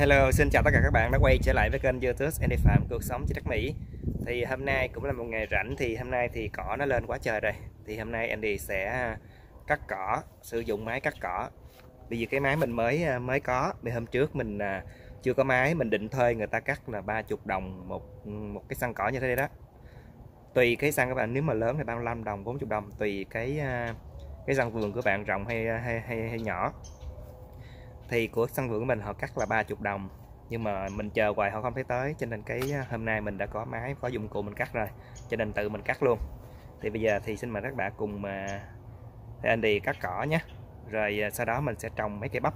Hello, xin chào tất cả các bạn đã quay trở lại với kênh YouTube Andy Phạm cuộc sống trên đất Mỹ. Thì hôm nay cũng là một ngày rảnh, thì hôm nay thì cỏ nó lên quá trời rồi. Thì hôm nay Andy sẽ cắt cỏ, sử dụng máy cắt cỏ. Bởi vì cái máy mình mới có, vì hôm trước mình chưa có máy, mình định thuê người ta cắt là 30 đồng một cái xăng cỏ như thế này đó. Tùy cái xăng các bạn, nếu mà lớn thì 35 đồng, 40 đồng, tùy cái xăng vườn của bạn rộng hay nhỏ. Thì của sân vườn của mình họ cắt là 30 đồng, nhưng mà mình chờ hoài họ không thấy tới, cho nên cái hôm nay mình đã có máy, có dụng cụ mình cắt rồi, cho nên tự mình cắt luôn. Thì bây giờ thì xin mời các bạn cùng thì Andy cắt cỏ nhé, rồi sau đó mình sẽ trồng mấy cây bắp.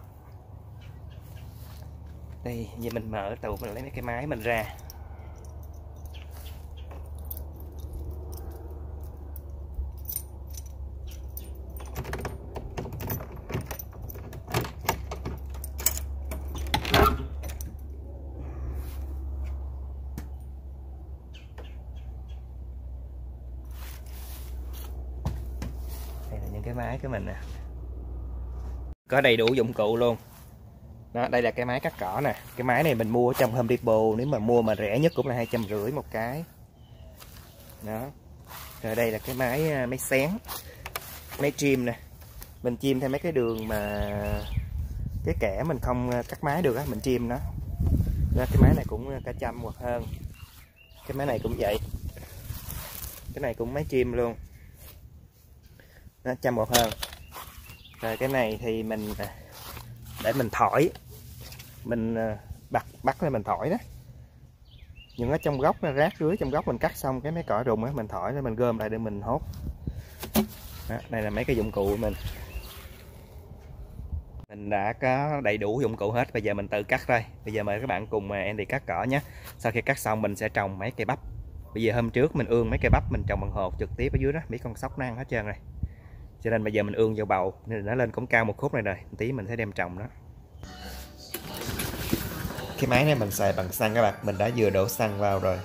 Đây, giờ mình mở tủ, mình lấy mấy cái máy mình ra. Đây là những cái máy của mình nè, có đầy đủ dụng cụ luôn đó. Đây là cái máy cắt cỏ nè, cái máy này mình mua ở trong Home Depot, nếu mà mua mà rẻ nhất cũng là 250 một cái đó. Rồi đây là cái máy xén, máy trim nè, mình chim theo mấy cái đường mà cái kẻ mình không cắt máy được á, mình chim nó. Cái máy này cũng cả trăm hoặc hơn, cái máy này cũng vậy, cái này cũng máy chim luôn, nó trăm hoặc hơn. Rồi cái này thì mình để mình thổi, mình bắt lên mình thổi đó, những ở trong gốc, rác rưới trong gốc mình cắt xong cái mấy cỏ rụng á, mình thổi lên mình gom lại để mình hốt đó. Đây là mấy cái dụng cụ của mình đã có đầy đủ dụng cụ hết, bây giờ mình tự cắt thôi. Bây giờ mời các bạn cùng Andy cắt cỏ nhé. Sau khi cắt xong mình sẽ trồng mấy cây bắp. Bây giờ hôm trước mình ương mấy cây bắp mình trồng bằng hột trực tiếp ở dưới đó, mấy con sóc nó ăn hết trơn rồi, cho nên bây giờ mình ương vào bầu nên nó lên cũng cao một khúc này rồi, tí mình sẽ đem trồng đó. Cái máy này mình xài bằng xăng các bạn, mình đã vừa đổ xăng vào rồi.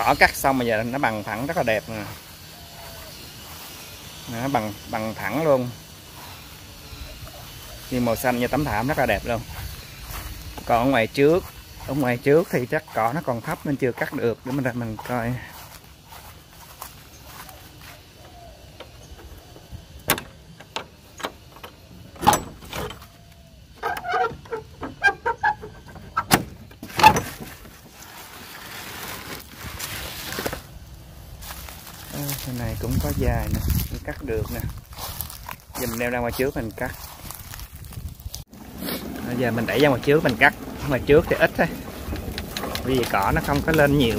cỏ cắt xong bây giờ nó bằng phẳng rất là đẹp nè. Nó bằng thẳng luôn, như màu xanh như tấm thảm rất là đẹp luôn. Còn ở ngoài trước thì chắc cỏ nó còn thấp nên chưa cắt được, để mình coi. Cái này cũng có dài nè, mình cắt được nè. Giờ mình đem ra ngoài trước mình cắt. Bây giờ mình đẩy ra ngoài trước mình cắt. Ngoài trước thì ít thôi, vì cỏ nó không có lên nhiều.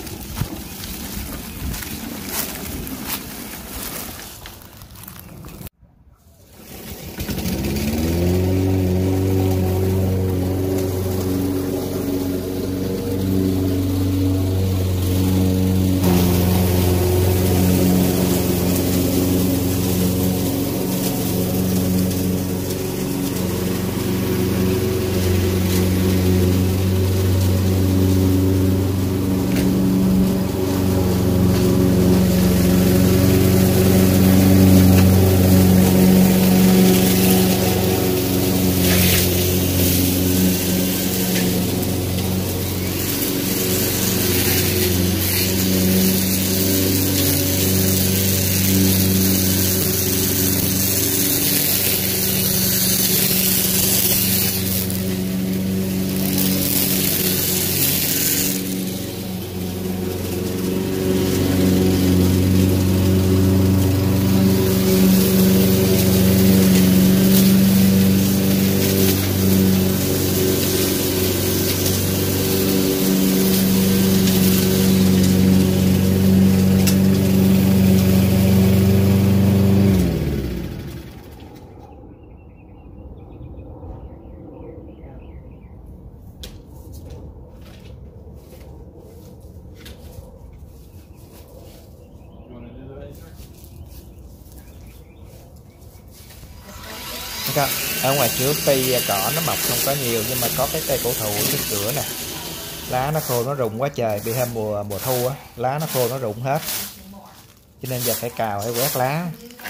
Ở ngoài trước cây cỏ nó mọc không có nhiều, nhưng mà có cái cây cổ thụ trước cửa nè, lá nó khô nó rụng quá trời, bị hôm mùa thu á, lá nó khô nó rụng hết, cho nên giờ phải cào hay quét lá.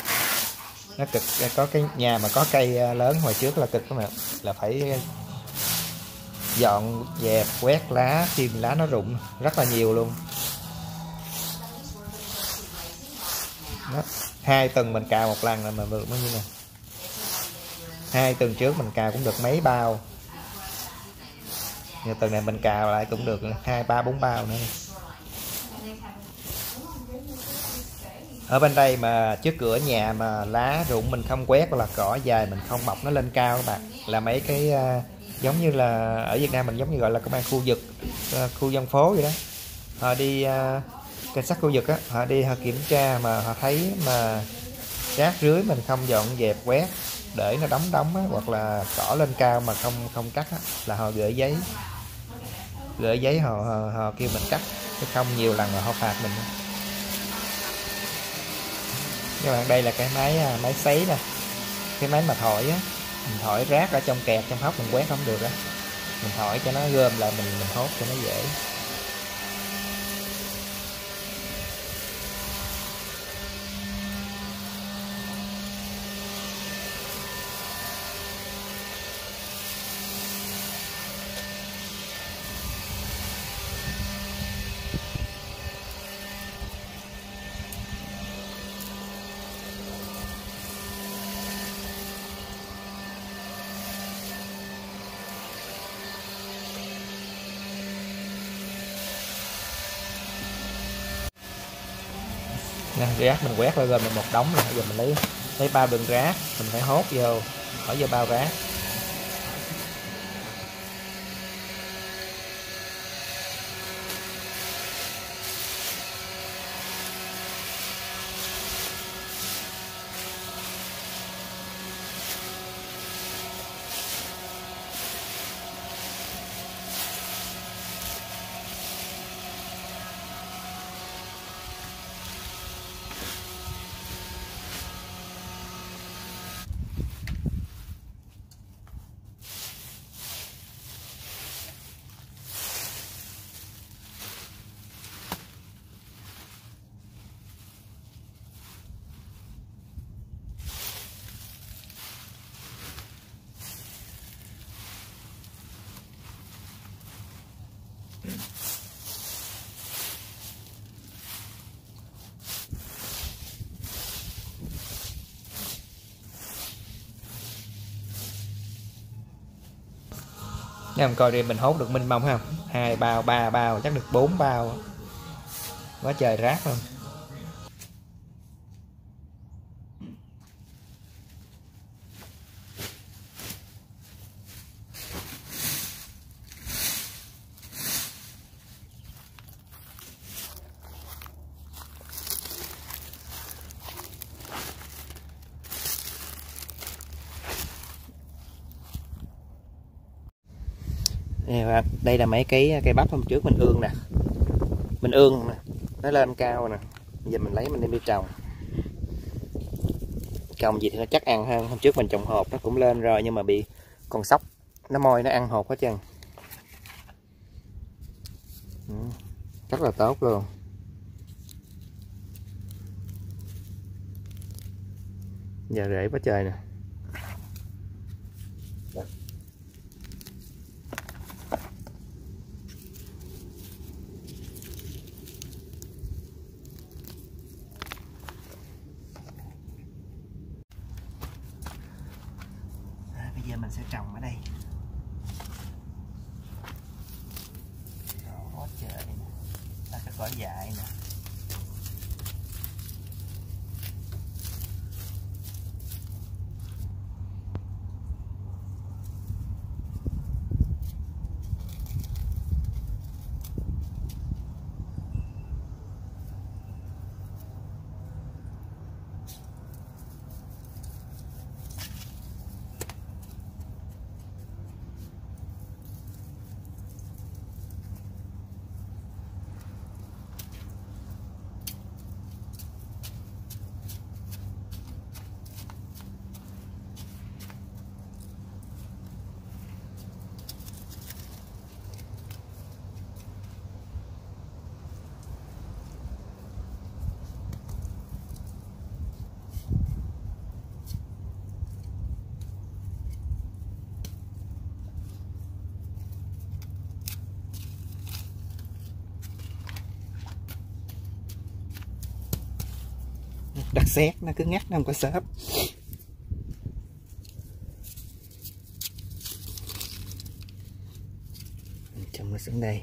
Nó cực. Có cái nhà mà có cây lớn hồi trước là cực các bạn, là phải dọn dẹp quét lá khi lá nó rụng rất là nhiều luôn. Đó. 2 tuần mình cào một lần là mà được bao nhiêu nè. 2 tuần trước mình cào cũng được mấy bao, nhưng tuần này mình cào lại cũng được 2, 3, 4 bao nữa. Ở bên đây mà trước cửa nhà mà lá rụng mình không quét, hoặc là cỏ dài mình không mọc nó lên cao các bạn, là mấy cái giống như là ở Việt Nam mình giống như gọi là công an khu vực, khu dân phố vậy đó. Họ đi cảnh sát khu vực á, họ đi họ kiểm tra mà họ thấy mà rác rưới mình không dọn dẹp quét, để nó đóng á, hoặc là cỏ lên cao mà không cắt á, là họ gửi giấy họ kêu mình cắt, chứ không nhiều lần là họ phạt mình. Các bạn, đây là cái máy sấy nè, cái máy mà thổi á, mình thổi rác ở trong kẹt trong hốc mình quét không được á, mình thổi cho nó gom lại mình hốt cho nó dễ. Nè, rác mình quét lại gom được một đống rồi, giờ mình lấy bao đựng rác, mình phải hốt vô, bỏ vô bao rác. Nghe không, coi đi mình hốt được minh mông không, 2 bao 3 bao chắc được 4 bao, quá trời rác luôn. Đây là mấy cây bắp hôm trước mình ương nè, mình ương nè, nó lên cao nè, giờ mình lấy mình đem đi trồng. Trồng gì thì nó chắc ăn hơn. Hôm trước mình trồng hột nó cũng lên rồi nhưng mà bị con sóc nó moi nó ăn hột hết trơn. Rất là tốt luôn. Giờ rễ quá trời nè. Bây giờ mình sẽ trồng ở đây. Quá trời nè. Là cái cỏ dại nè. Đất sét nó cứ ngắt, nó không có xốp. Trồng nó xuống đây.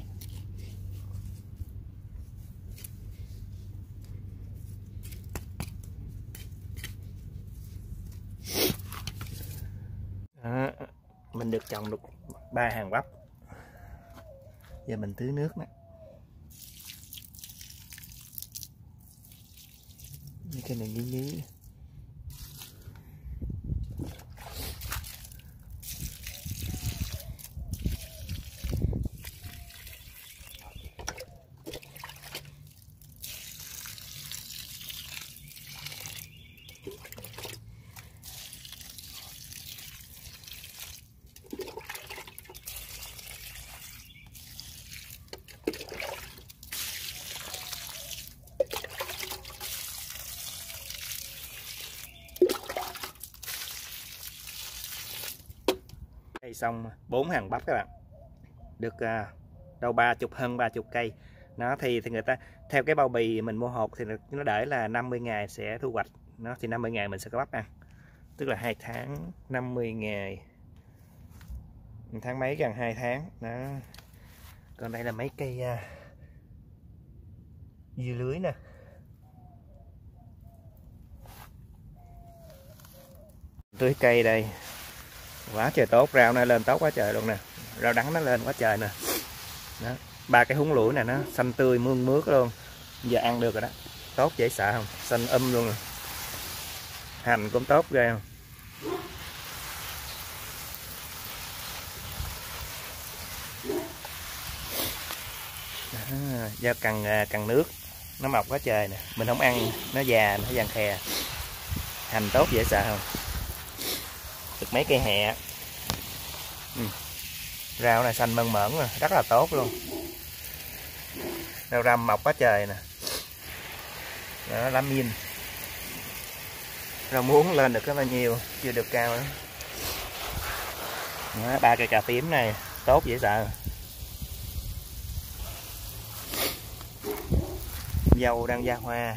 Đó, mình được trồng được 3 hàng bắp. Giờ mình tưới nước nè. Cái này nhí. Đây xong 4 hàng bắp các bạn, được đâu 30 hơn 30 cây. Nó thì người ta theo cái bao bì mình mua hột thì nó để là 50 ngày sẽ thu hoạch. Nó thì 50 ngày mình sẽ có bắp ăn, tức là 2 tháng 50 ngày, tháng mấy, gần 2 tháng đó. Còn đây là mấy cây dưa lưới nè. Tưới cây đây quá trời tốt, rau nó lên tốt quá trời luôn nè, rau đắng nó lên quá trời nè. Đó, 3 cái húng lủi này nó xanh tươi mương mướt luôn, giờ ăn được rồi đó, tốt dễ sợ không, xanh luôn rồi. Hành cũng tốt ghê không. Do cần nước nó mọc quá trời nè, mình không ăn nó già, nó vàng khè. Hành tốt dễ sợ không, được mấy cây hẹ. Rau này xanh mơn mởn rồi, rất là tốt luôn. Rau răm mọc quá trời nè. Đó, lá min. Rau muống lên được có bao nhiêu, chưa được cao nữa. Đó, 3 cây cà tím này tốt dễ sợ. Dâu đang ra hoa.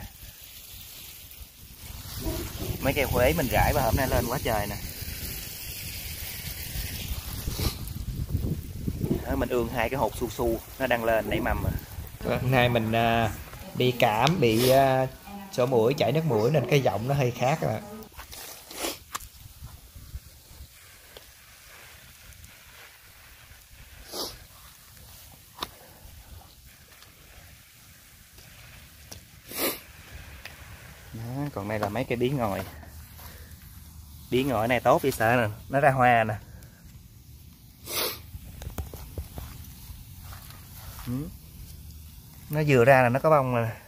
Mấy cây khuế mình rải vào hôm nay lên quá trời nè. đó, mình ương hai cái hột su su nó đang lên nảy mầm. Hôm nay mình bị cảm, bị sổ mũi, chảy nước mũi nên cái giọng nó hơi khác rồi. Đó, còn đây là mấy cái bí ngòi. Bí ngòi này tốt vì sợ nè, nó ra hoa nè. Nó vừa ra là nó có bông rồi nè.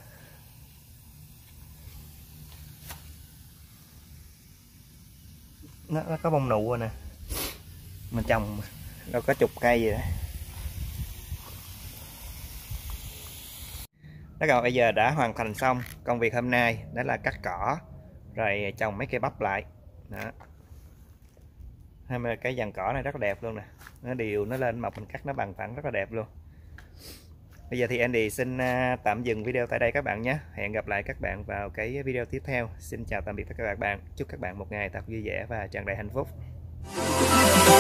Nó có bông nụ rồi nè. Mình trồng đâu có chục cây vậy đó. Đó rồi, bây giờ đã hoàn thành xong công việc hôm nay, đó là cắt cỏ rồi trồng mấy cây bắp lại. Đó. Cái dàn cỏ này rất là đẹp luôn nè, nó đều nó lên mọc, mình cắt nó bằng phẳng rất là đẹp luôn. Bây giờ thì Andy xin tạm dừng video tại đây các bạn nhé. Hẹn gặp lại các bạn vào cái video tiếp theo. Xin chào tạm biệt tất cả các bạn. Chúc các bạn một ngày thật vui vẻ và tràn đầy hạnh phúc.